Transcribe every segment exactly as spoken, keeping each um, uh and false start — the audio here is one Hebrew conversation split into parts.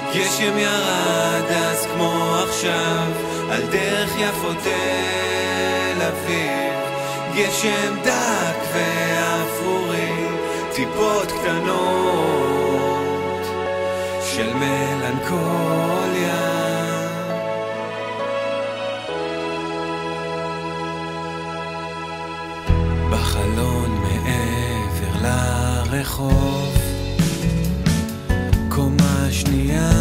גשם ירד אז כמו עכשיו על דרך יפו תל אביב, גשם דק ואפרורי, טיפות קטנות של מלנכוליה. בחלון מעבר לרחוב קומה שנייה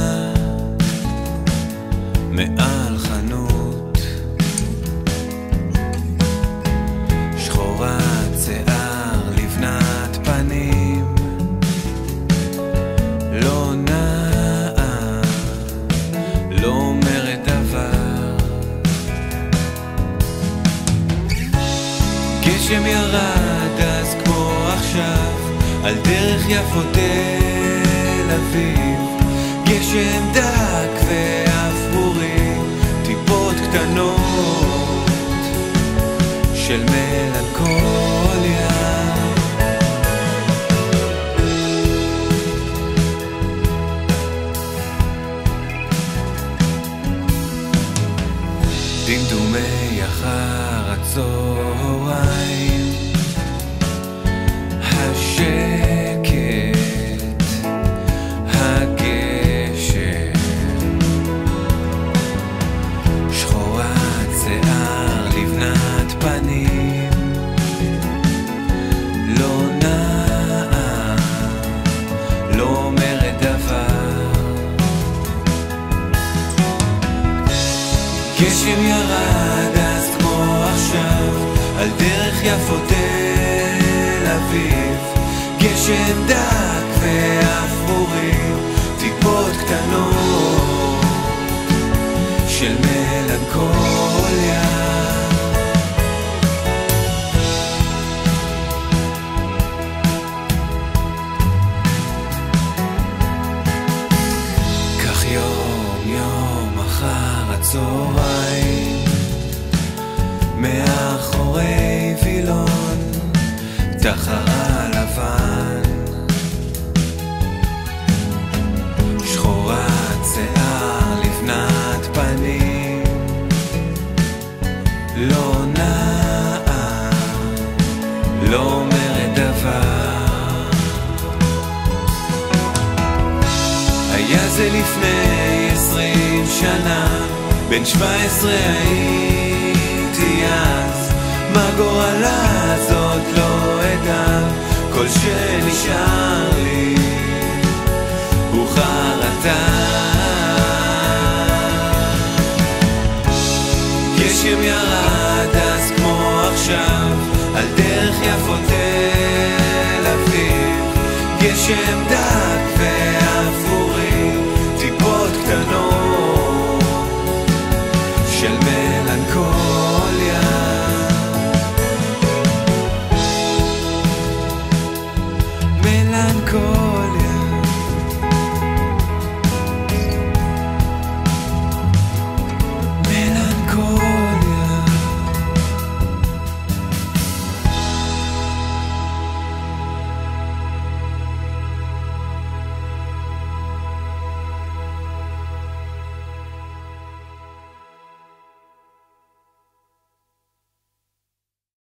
מעל חנות שחורת שיער לבנת פנים לא נעה לא אומרת דבר. גשם ירד אז כמו עכשיו על דרך יפו תל אביב, גשם דק ואפרורי, טיפות קטנות של מלנכוליה. דמדומי אחר הצהריים, השקט, הגשם, שחורת שיער לבנת פנים לא נעה לא אומרת דבר. גשם ירד אז כמו עכשיו על דרך יפו תל אביב, גשם דק ואפרורי, טיפות קטנות של מלנכוליה. כך יום יום אחר הצהריים מאחורי וילון תחרה לבן, שחורת שיער לבנת פנים לא נעה לא אומרת דבר. היה זה לפני עשרים שנה, בן שבע עשרה הייתי אז, מה גורלה זאת לא אדע, כל שנשאר לי הוא חרטה. גשם ירד אז כמו עכשיו על דרך יפו תל אביב, גשם דק